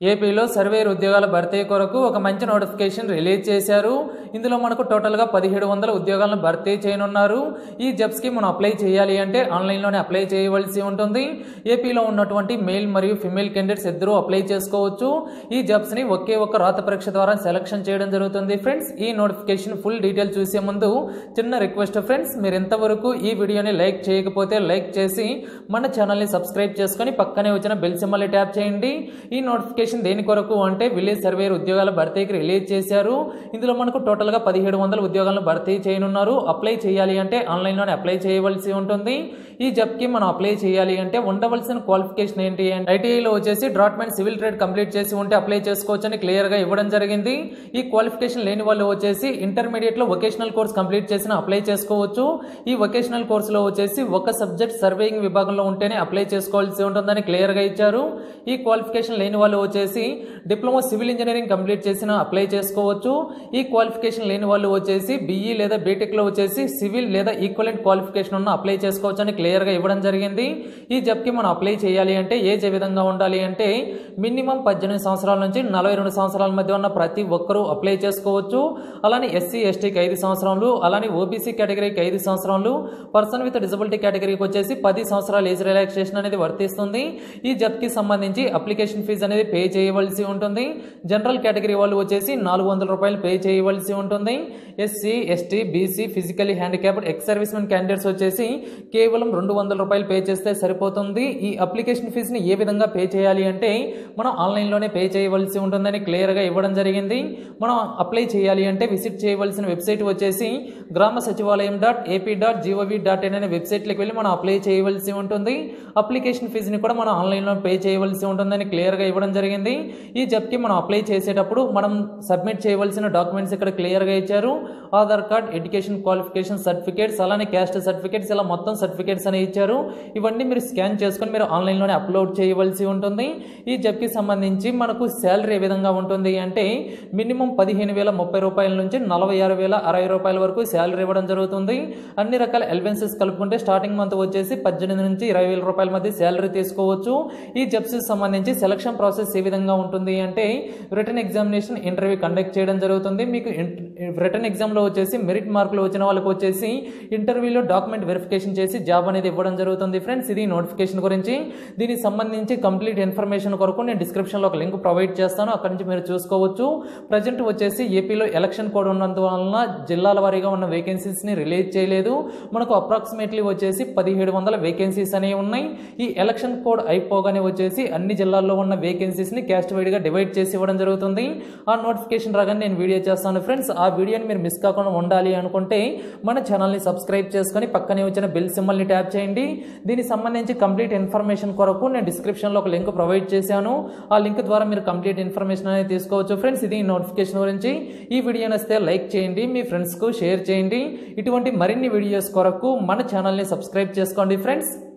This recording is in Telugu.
ఏపీలో సర్వేర్ ఉద్యోగాల భర్తీ కొరకు ఒక మంచి నోటిఫికేషన్ రిలీజ్ చేశారు. ఇందులో మనకు టోటల్గా 1700 ఉద్యోగాలను భర్తీ చేయనున్నారు. ఈ జాబ్స్కి మనం అప్లై చేయాలి అంటే ఆన్లైన్లోనే అప్లై చేయవలసి ఉంటుంది. ఏపీలో ఉన్నటువంటి మేల్ మరియు ఫిమేల్ క్యాండిడేట్స్ ఇద్దరూ అప్లై చేసుకోవచ్చు. ఈ జాబ్స్ని ఒకే ఒక్క రాత పరీక్ష ద్వారా సెలక్షన్ చేయడం జరుగుతుంది. ఫ్రెండ్స్, ఈ నోటిఫికేషన్ ఫుల్ డీటెయిల్ చూసే ముందు చిన్న రిక్వెస్ట్ ఫ్రెండ్స్, మీరు ఎంతవరకు ఈ వీడియోని లైక్ చేయకపోతే లైక్ చేసి మన ఛానల్ని సబ్స్క్రైబ్ చేసుకొని పక్కనే వచ్చిన బెల్ సింబల్ని ట్యాప్ చేయండి. ఈ నోటిఫికేషన్ దేని కొరకు అంటే విలేజ్ సర్వేర్ ఉద్యోగాల భర్తీకి రిలీజ్ చేశారు. ఇందులో మనకు టోటల్గా 1700 ఉద్యోగాలను భర్తీ చేయనున్నారు. అప్లై చేయాలి అంటే ఆన్లైన్లోనే అప్లై చేయవలసి ఉంటుంది. ఈ జాబ్కి మనం అప్లై చేయాలి అంటే ఉండవలసిన క్వాలిఫికేషన్ ఏంటి అంటే ఐటీఐలో వచ్చేసి డ్రాట్మెన్ సివిల్ ట్రేడ్ కంప్లీట్ చేసి ఉంటే అప్లై చేసుకోవచ్చు అని క్లియర్గా ఇవ్వడం జరిగింది. ఈ క్వాలిఫికేషన్ లేని వాళ్ళు వచ్చేసి ఇంటర్మీడియట్లో వొకేషనల్ కోర్స్ కంప్లీట్ చేసిన అప్లై చేసుకోవచ్చు. ఈ వొకేషనల్ కోర్సులో వచ్చేసి ఒక సబ్జెక్ట్ సర్వేయింగ్ విభాగంలో ఉంటేనే అప్లై చేసుకోవాల్సి ఉంటుందని క్లియర్గా ఇచ్చారు. ఈ క్వాలిఫికేషన్ లేని వాళ్ళు వచ్చేసి డిప్లొమా సివిల్ ఇంజనీరింగ్ కంప్లీట్ చేసిన అప్లై చేసుకోవచ్చు. ఈ క్వాలిఫికేషన్ లేని వాళ్ళు వచ్చేసి బీఈ లేదా బీటెక్లో వచ్చేసి సివిల్ లేదా ఈక్వలెంట్ క్వాలిఫికేషన్ ఉన్న అప్లై చేసుకోవచ్చు అని క్లియర్గా ఇవ్వడం జరిగింది. ఈ జాబ్కి మనం అప్లై చేయాలి అంటే ఏజ్ ఏ విధంగా ఉండాలి అంటే మినిమం 18 సంవత్సరాల నుంచి 42 సంవత్సరాల మధ్య ఉన్న ప్రతి ఒక్కరూ అప్లై చేసుకోవచ్చు. అలానే ఎస్సీ ఎస్టీకి 5 సంవత్సరాలు, అలానే ఓబీసీ కేటగిరీకి 5 సంవత్సరాలు, పర్సన్ విత్ డిజబిలిటీ కేటగిరీకి వచ్చేసి 10 సంవత్సరాల ఏజ్ రిలాక్సేషన్ అనేది వర్తిస్తుంది. ఈ జాబ్కి సంబంధించి అప్లికేషన్ ఫీజు అనేది పే చేయవలసి ఉంటుంది. జనరల్ కేటగిరీ వాళ్ళు వచ్చేసి 400 రూపాయలు పే చేయవలసి ఉంటుంది. SC ST BC physically handicapped ex service men candidates వచ్చేసి కేవలం 200 రూపాయలు పే చేస్తే సరిపోతుంది. ఈ అప్లికేషన్ ఫీజుని ఏ విధంగా పే చేయాలి అంటే మనం ఆన్లైన్లోనే పే చేయవలసి ఉంటుందని క్లియర్గా ఇవ్వడం జరిగింది. మనం అప్లై చేయాలి అంటే విజిట్ చేయవలసిన వెబ్సైట్ వచ్చేసి గ్రామ సచివాలయం .ap.gov.in అనే వెబ్సైట్లోకి వెళ్ళి మనం అప్లై చేయవలసి ఉంటుంది. అప్లికేషన్ ఫీజుని కూడా మనం ఆన్లైన్లో పే చేయవలసి ఉంటుందని క్లియర్గా ఇవ్వడం జరిగింది. ఈ జాబ్కి మనం అప్లై చేసేటప్పుడు మనం సబ్మిట్ చేయవలసిన డాక్యుమెంట్స్ ఇక్కడ క్లియర్గా ఇచ్చారు. Aadhaar card, education qualification certificates, అలానే క్యాస్ట్ సర్టిఫికేట్స్, ఇలా మొత్తం సర్టిఫికేట్స్ అని ఇచ్చారు. ఇవన్నీ మీరు స్కాన్ చేసుకొని మీరు ఆన్లైన్లోనే అప్లోడ్ చేయవలసి ఉంటుంది. ఈ జాబ్కి సంబంధించి మనకు శాలరీ ఏ విధంగా ఉంటుంది అంటే మినిమం 15,030 రూపాయల నుంచి 46,060 రూపాయల వరకు శాలరీ ఇవ్వడం జరుగుతుంది. అన్ని రకాల ఎలివెన్సెస్ కలుపుకుంటే స్టార్టింగ్ మంత్ వచ్చేసి 18 నుంచి 20,000 రూపాయల మధ్య శాలరీ తీసుకోవచ్చు. ఈ జాబ్స్ సంబంధించి సెలక్షన్ ప్రాసెస్ ఏ విధంగా ఉంటుంది అంటే రిటన్ ఎగ్జామినేషన్ ఇంటర్వ్యూ కండక్ట్ చేయడం జరుగుతుంది. మీకు రిటన్ ఎగ్జామ్లో వచ్చేసి మెరిట్ మార్కులు వచ్చిన వాళ్ళకి వచ్చేసి ఇంటర్వ్యూలో డాక్యుమెంట్ వెరిఫికేషన్ చేసి జాబ్ అనేది ఇవ్వడం జరుగుతుంది. ఫ్రెండ్స్, ఇది నోటిఫికేషన్ గురించి. దీనికి సంబంధించి కంప్లీట్ ఇన్ఫర్మేషన్ కొరకు నేను డిస్క్రిప్షన్లో ఒక లింక్ ప్రొవైడ్ చేస్తాను, అక్కడి నుంచి మీరు చూసుకోవచ్చు. ప్రజెంట్ వచ్చేసి ఏపీలో ఎలక్షన్ కోడ్ ఉన్నందువలన జిల్లాల వారీగా ఉన్న వేకెన్సీస్ని రిలీజ్ చేయలేదు. మనకు అప్రాక్సిమేట్లీ వచ్చేసి 1700 వేకెన్సీస్ అనేవి ఉన్నాయి. ఈ ఎలక్షన్ కోడ్ అయిపోగానే వచ్చేసి అన్ని జిల్లాల్లో ఉన్న వేకెన్సీస్ని క్యాస్ట్ వైడ్గా డివైడ్ చేసి ఇవ్వడం జరుగుతుంది. ఆ నోటిఫికేషన్ రాగానే నేను వీడియో చేస్తాను. ఫ్రెండ్స్, ఆ వీడియోని మీరు మిస్ కాకుండా ఉండాలి అనుకుంటే మన ఛానల్ని సబ్స్క్రైబ్ చేసుకొని పక్కనే వచ్చిన బెల్ సింబల్ని ట్యాప్ చేయండి. దీనికి సంబంధించి కంప్లీట్ ఇన్ఫర్మేషన్ కొరకు నేను డిస్క్రిప్షన్లో ఒక లింక్ ప్రొవైడ్ చేశాను. ఆ లింక్ ద్వారా మీరు కంప్లీట్ ఇన్ఫర్మేషన్ అనేది తీసుకోవచ్చు. ఫ్రెండ్స్, ఇది నోటిఫికేషన్ గురించి. ఈ వీడియో నచ్చితే లైక్ చేయండి, మీ ఫ్రెండ్స్కు షేర్ చేయండి. ఇటువంటి మరిన్ని వీడియోస్ కొరకు మన ఛానల్ని సబ్స్క్రైబ్ చేసుకోండి ఫ్రెండ్స్.